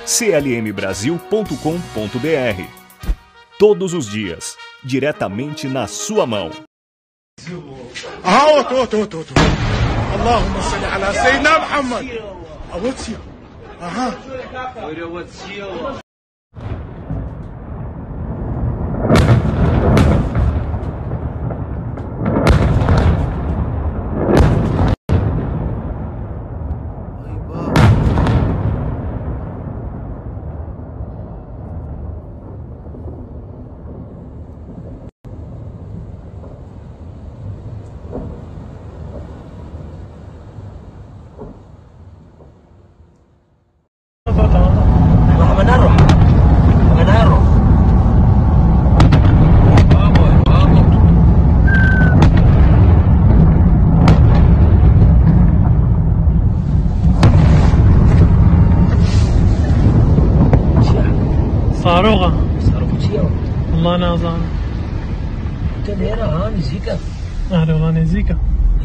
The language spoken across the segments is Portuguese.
clmbrasil.com.br. Todos os dias, diretamente na sua mão. اللهم صل على سيدنا محمد. أوتسيا. صاروخة والله نازل كده ها نزيكا والله نزيكا.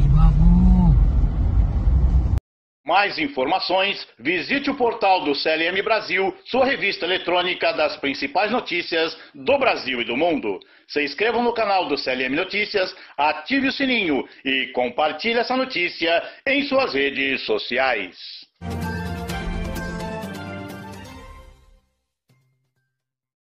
Mais informações, visite o portal do CLM Brasil, sua revista eletrônica das principais notícias do Brasil e do mundo. Se inscreva no canal do CLM Notícias, ative o sininho e compartilhe essa notícia em suas redes sociais.